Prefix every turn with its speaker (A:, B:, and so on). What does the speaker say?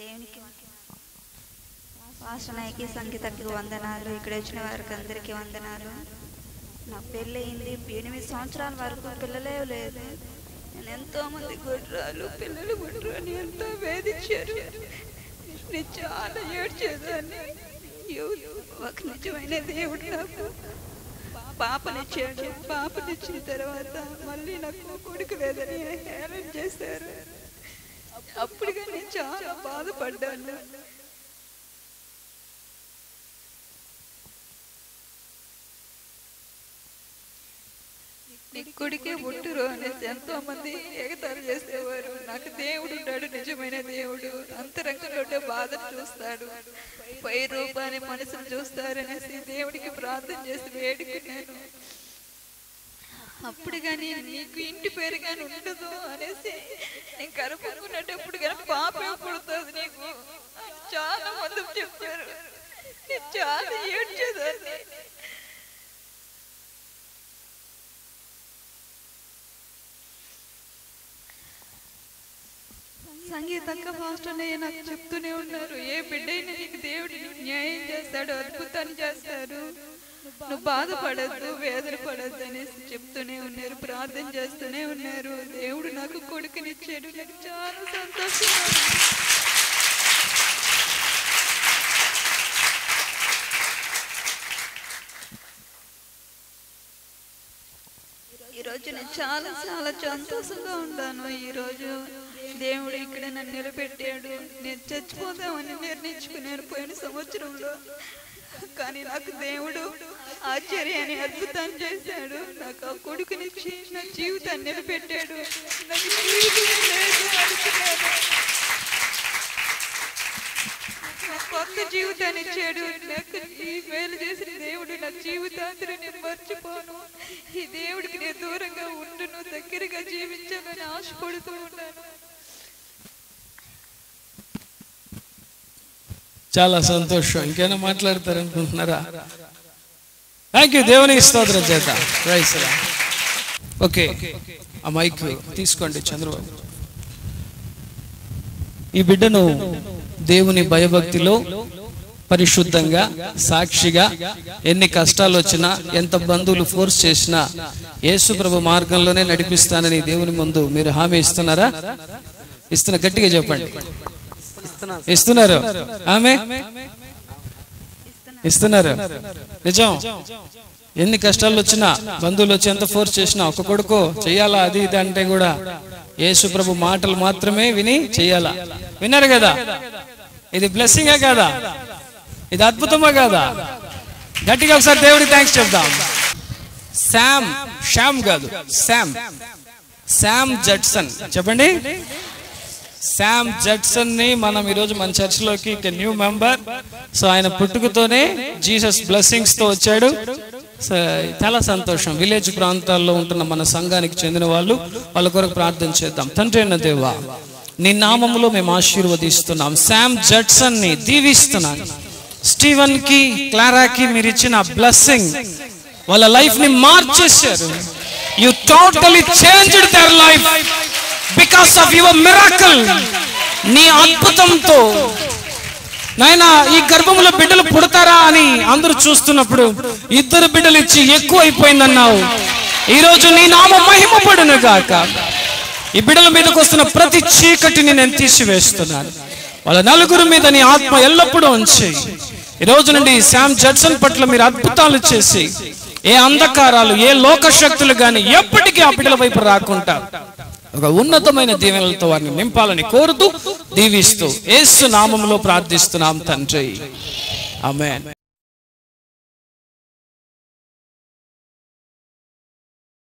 A: దేవునికి వాసనకి సంగీతకి వందనాలు. ఇక్కడ వచ్చిన వారికి అందరికీ వందనాలు. నాకు పెళ్ళయింది, 8 సంవత్సరాల వరకు పిల్లలే లేదు. నేను ఎంతోమంది గుర్రాలు పిల్లలు గుర్రాలు ఎంతో వేధించారు. నేను చాలా ఏడ్చేదాన్ని. ఒక నిజమైన దేవుడు నాకు పాపనిచ్చాడు. పాపనిచ్చిన తర్వాత మళ్ళీ నాకు కొడుకు లేదని హేళన చేశారు. అప్పుడుగా నేను చాలా బాధపడ్డాను. నీ కొడుకే పుట్టురు అనేసి ఎంతో మంది ఎగతాళి చేసేవారు. నాకు దేవుడు ఉన్నాడు, నిజమైన దేవుడు. అంతరంగంలో బాధను చూస్తాడు, పై రూపాన్ని మనసును చూస్తారనేసి దేవుడికి ప్రార్థన చేసి వేడుకున్నాను. అప్పుడు కానీ నీకు ఇంటి పేరు కానీ ఉండదు అనేసి నేను కలుపుకున్నప్పుడు కానీ పాపే పుడుతుంది నీకు చాలా మంది చెప్పారు. నేను చాలా ఏడ్చేదాన్ని. సంగీతక్క మాస్టర్ నాకు చెప్తూనే ఉన్నారు, ఏ బిడ్డైనా నీకు దేవుడు న్యాయం చేస్తాడు, అద్భుతాన్ని చేస్తాడు, నువ్వు బాధపడద్దు, వేదన పడద్దు అనేసి చెప్తూనే ఉన్నారు, ప్రార్థన చేస్తూనే ఉన్నారు. దేవుడు నాకు కొడుకునిచ్చాడు. నాకు చాలా సంతోషంగా ఈరోజు నేను చాలా చాలా సంతోషంగా ఉన్నాను. ఈరోజు దేవుడు ఇక్కడ నన్ను నిలబెట్టాడు. నేను చచ్చిపోదామని నిర్ణయించుకున్నాను పోయిన సంవత్సరంలో. కానీ నాకు దేవుడు ఆశ్చర్యాన్ని అద్భుతాన్ని చేశాడు. నాకు ఆ కొడుకునిచ్చి నా జీవితాన్ని నిలబెట్టాడు. నాకు జీవితం లేదు అనుకున్నాను, నాకు కొత్త జీవితాన్ని ఇచ్చాడు. నాకు ఈ మేలు చేసిన దేవుడు నా జీవితాంతరం నేను మర్చిపోను. ఈ దేవుడికి నేను దూరంగా ఉండును, దగ్గరగా జీవించాలని ఆశపడుతూ ఉన్నాను.
B: చాలా సంతోషం. ఇంకేనా మాట్లాడతారనుకుంటున్నారా? Thank you. దేవునికి స్తోత్రం చేత. ఓకే, ఆ మైక్ తీసుకోండి చంద్రబాబు. ఈ బిడ్డను దేవుని భయభక్తిలో పరిశుద్ధంగా సాక్షిగా ఎన్ని కష్టాలు వచ్చినా ఎంత బంధువులు ఫోర్స్ చేసినా యేసు ప్రభు మార్గంలోనే నడిపిస్తానని దేవుని ముందు మీరు హామీ ఇస్తున్నారా? ఇస్తున్నా, గట్టిగా చెప్పండి. ఇస్తున్నారు? ఆమె ఇస్తున్నారు. నిజం. ఎన్ని కష్టాలు వచ్చినా బంధువులు వచ్చి ఎంత ఫోర్స్ చేసినా ఒక కొడుకు చెయ్యాలా అది ఇది అంటే కూడా యేసు ప్రభు మాటలు మాత్రమే విని చెయ్యాలా. విన్నారు కదా? ఇది బ్లెస్సింగే కదా? ఇది అద్భుతమా కదా? గట్టిగా ఒకసారి దేవుడికి థ్యాంక్స్ చెప్దాం. శ్యామ్ కాదు, శామ్ జడ్సన్. చెప్పండి. శామ్ జడ్సన్ ని మనం ఈరోజు మన చర్చిలోకి న్యూ మెంబర్. సో ఆయన పుట్టుకతోనే జీసస్ బ్లెస్సింగ్స్ తో వచ్చాడు. చాలా సంతోషం. విలేజ్ ప్రాంతాల్లో ఉంటున్న మన సంఘానికి చెందిన వాళ్ళ కొరకు ప్రార్థన చేద్దాం. తండ్రి అయిన దేవా, నీ నామములో మేము ఆశీర్వదిస్తున్నాం. శామ్ జడ్సన్ ని దీవిస్తున్నాను. స్టీవెన్ కి, క్లారాకి మీరు ఇచ్చిన బ్లెస్సింగ్ వాళ్ళ లైఫ్ ని మార్చేశారు. You totally changed their life because of your miracle. నీ అద్భుతంతో నాయనా ఈ గర్భంలో బిడ్డలు పుడతారా అని అందరూ చూస్తున్నప్పుడు 2 బిడ్డలు ఇచ్చి ఎక్కువ అయిపోయిందన్నావు. ఈరోజు నీ నామం మహిమపడును గాక. ఈ బిడ్డల మీదకి వస్తున్న ప్రతి చీకటిని నేను తీసివేస్తున్నాను. వాళ్ళ 4 మీద నీ ఆత్మ ఎల్లప్పుడూ ఉంచి ఈ రోజు నుండి శామ్ జడ్సన్ పట్ల మీరు అద్భుతాలు చేసి ఏ అంధకారాలు ఏ లోక శక్తులు గాని ఎప్పటికీ ఆ బిడ్డల వైపు రాకుండా ఒక ఉన్నతమైన దీవెనలతో వారిని నింపాలని కోరుతూ దీవిస్తూ యేసు నామములో ప్రార్థిస్తున్నాం తండ్రి. ఆమేన్.